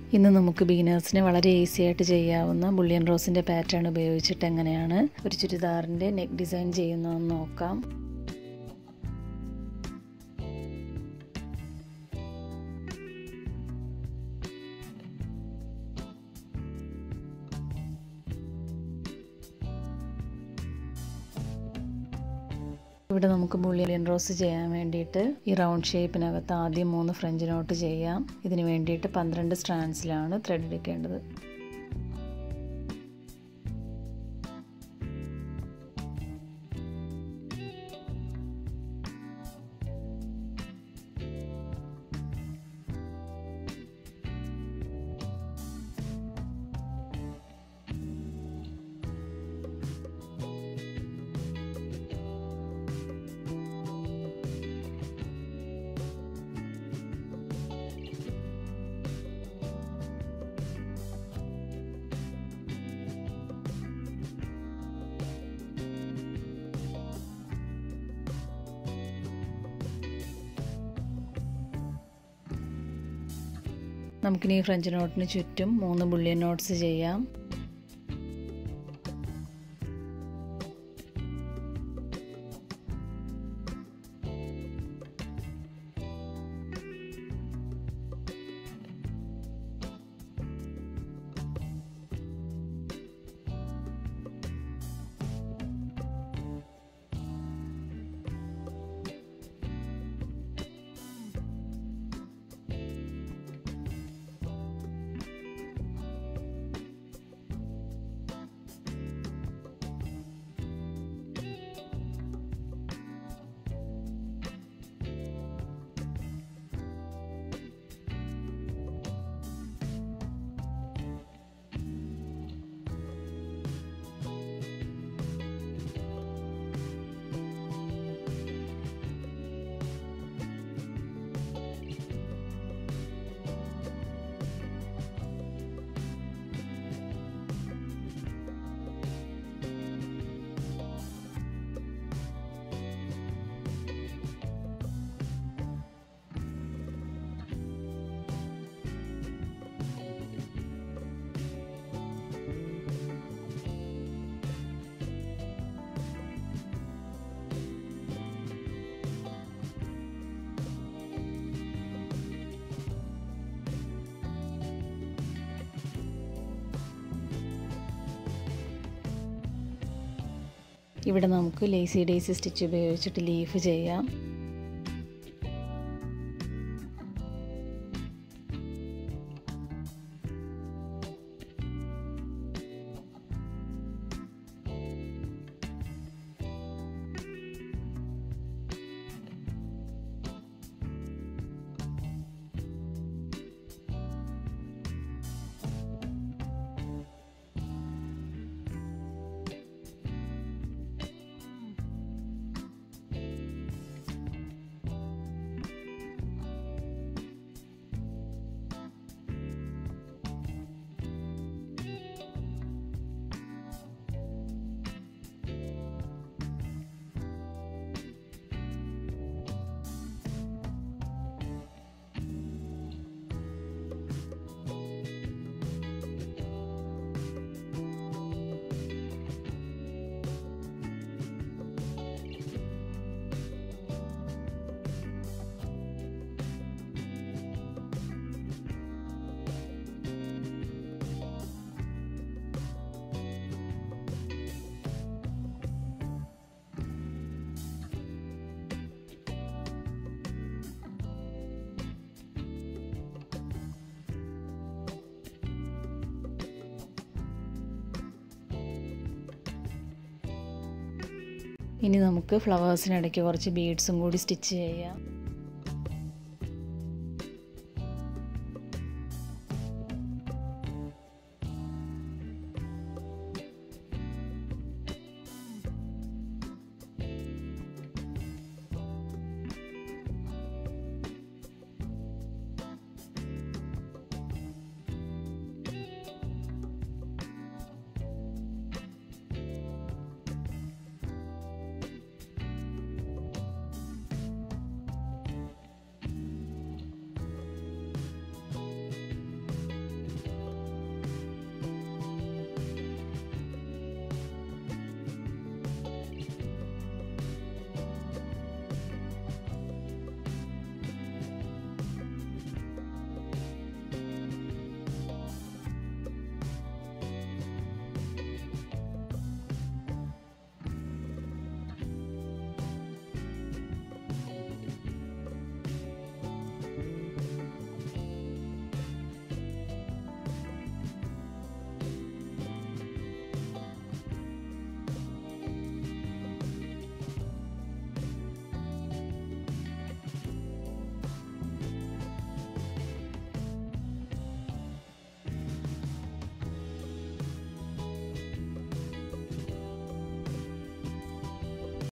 ഇന്ന് നമുക്ക് ബിഗിനേഴ്സിന് വളരെ ഈസി ആയിട്ട് ചെയ്യാവുന്ന ബുള്ളിയൻ റോസിൻ്റെ പാറ്റേൺ ഉപയോഗിച്ചിട്ട് എങ്ങനെയാണ് ഒരു ചുരിദാറിൻ്റെ നെക്ക് ഡിസൈൻ ചെയ്യുന്നതെന്ന് നോക്കാം. ഇവിടെ നമുക്ക് ബുള്ളിയൻ റോസ് ചെയ്യാൻ വേണ്ടിയിട്ട് ഈ റൗണ്ട് ഷേപ്പിനകത്ത് ആദ്യം 3 ഫ്രഞ്ച് നോട്ട് ചെയ്യാം. ഇതിന് വേണ്ടിയിട്ട് 12 സ്ട്രാൻഡ്സിലാണ് ത്രെഡ് എടുക്കേണ്ടത്. നമുക്കിനി ഈ ഫ്രഞ്ച് നോട്ടിന് ചുറ്റും 3 ബുള്ളിയൻ നോട്ട്സ് ചെയ്യാം. ഇവിടെ നമുക്ക് ലേസി ഡേസി സ്റ്റിച്ച് ഉപയോഗിച്ചിട്ട് ലീഫ് ചെയ്യാം. ഇനി നമുക്ക് ഫ്ലവേഴ്സിനിടയ്ക്ക് കുറച്ച് ബീഡ്സും കൂടി സ്റ്റിച്ച് ചെയ്യാം.